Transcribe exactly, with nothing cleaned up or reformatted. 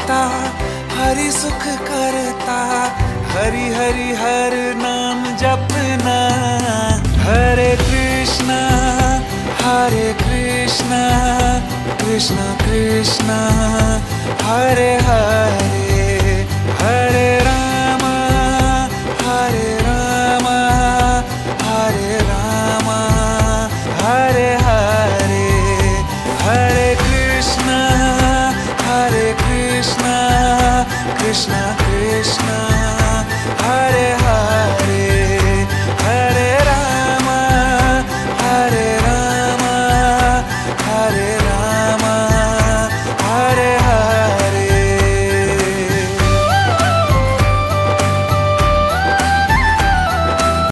करता, हरि सुख करता, हरि हरि हर नाम जपना। हरे कृष्णा हरे कृष्णा कृष्णा कृष्णा हरे हरे, हरे